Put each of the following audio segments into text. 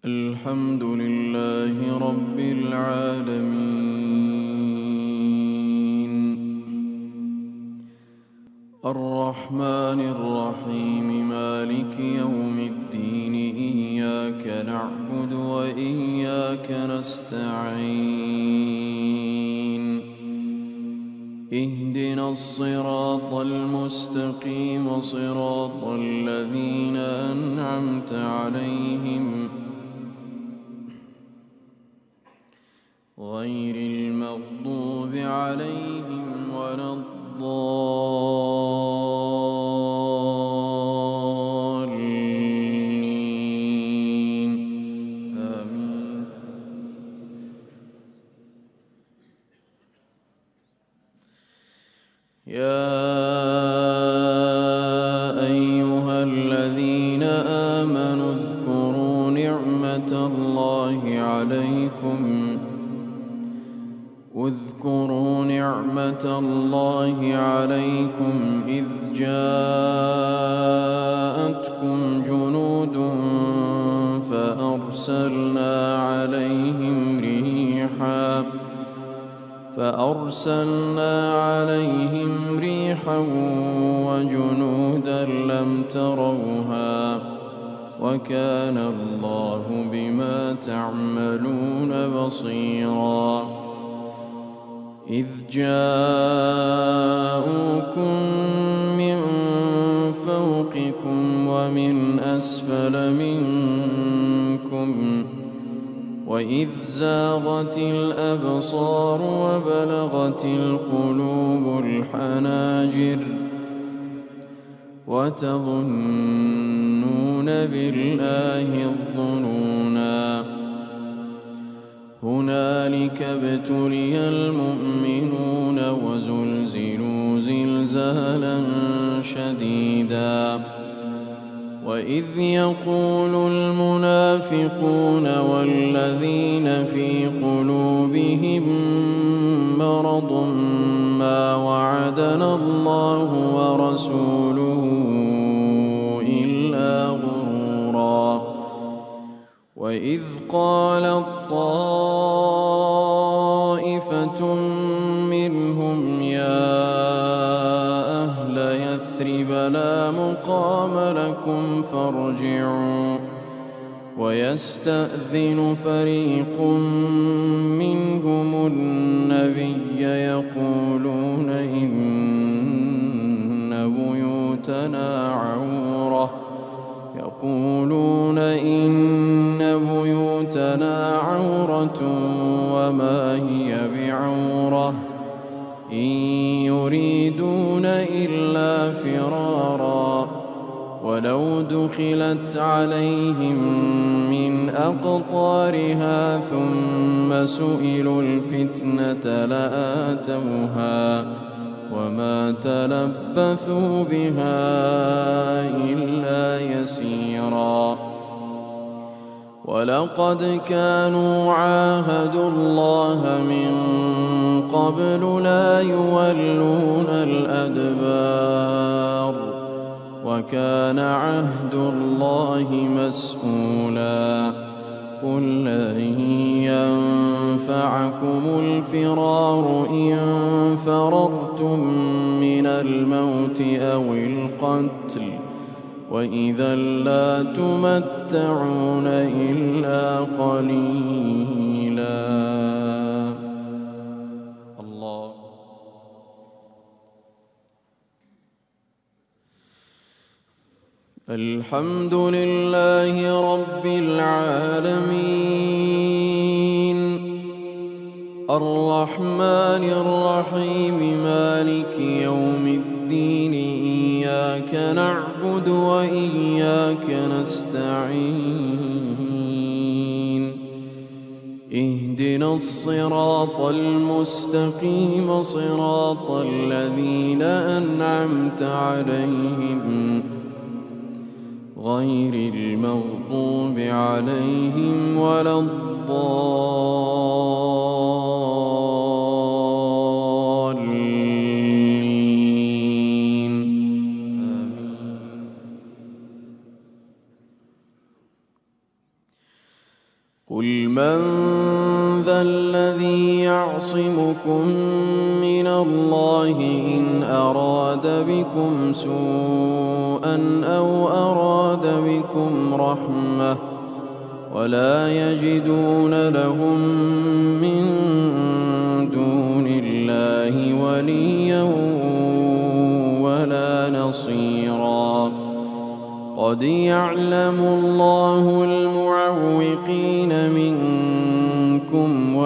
الحمد لله رب العالمين، الرحمن الرحيم، مالك يوم الدين. إياك نعبد وإياك نستعين، اهدنا الصراط المستقيم، صراط الذين أنعمت عليهم غير المغضوب عليهم ولا الضالين. آمين. يا أيها الذين آمنوا اذكروا نعمة الله عليكم إذ جاءتكم جنود فأرسلنا عليهم ريحا وجنودا لم تروها، وكان الله بما تعملون بصيرا. إذ جاءوكم من فوقكم ومن أسفل منكم، وإذ زاغت الأبصار وبلغت القلوب الحناجر وتظنون بالله الظنونا. هنالك ابتلي المؤمنون وزلزلوا زلزالا شديدا. وإذ يقول المنافقون والذين في قلوبهم مرض ما وعدنا الله ورسوله إلا غرورا. وإذ قالت طائفة منهم يا أهل يثرب لا مقام لكم فارجعوا، ويستأذن فريق منهم النبي يقولون إن بيوتنا عورة وما هي بعورة إن يريدون إلا فرارا. ولو دخلت عليهم من أقطارها ثم سئلوا الفتنة لآتوها وما تلبثوا بها إلا يسيرا. ولقد كانوا عاهدوا الله من قبل لا يولون الأدبار، وكان عهد الله مسؤولا. قل لن ينفعكم الفرار إن فررتم من الموت أو القتل، وإذا لا تمتعون إلا قليلا. الله. الحمد لله رب العالمين، الرحمن الرحيم، مالك يوم الدين. إياك نعبد وإياك نستعين، اهدنا الصراط المستقيم، صراط الذين أنعمت عليهم غير المغضوب عليهم ولا الضالين. آمين. قل من ذا الذي يعصمكم من الله إن أراد بكم سوءا أو أراد بكم رحمة ولا يجدون لهم من دون الله وليا ولا نصيرا قد يعلم الله المعوقين منكم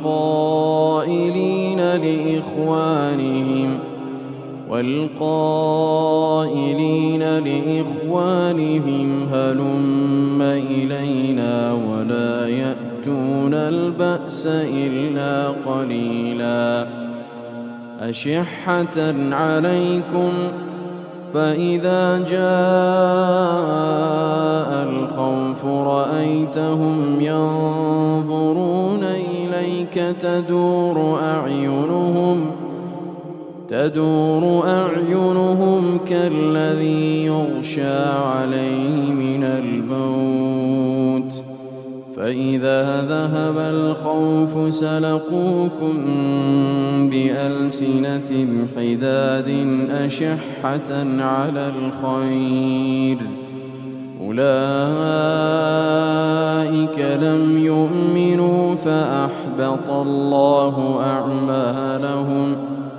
والقائلين لإخوانهم هلم إلينا ولا يأتون البأس إلا قليلا أشحة عليكم فإذا جاء الخوف رأيتهم ينظرون إليك تدور أعينهم كالذي يغشى عليه من الموت فإذا ذهب الخوف سلقوكم بألسنة حداد أشحة على الخير أولئك لم يؤمنوا فأحبط الله أعمالهم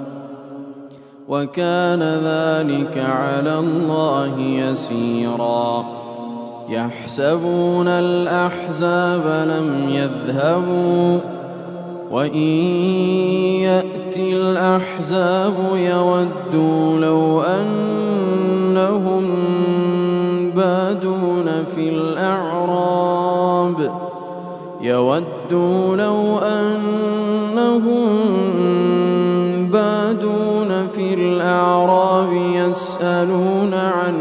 وكان ذلك على الله يسيرا يحسبون الأحزاب لم يذهبوا وإن يأتي الأحزاب يودوا لو أنهم بادون في الأعراب يسألون عن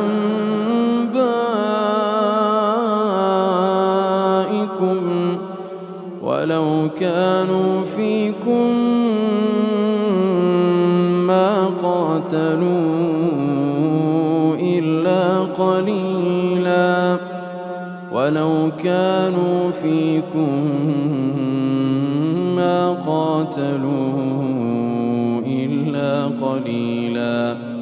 أنبائكم ولو كانوا فيكم ما قاتلوا إلا قليلا قليلا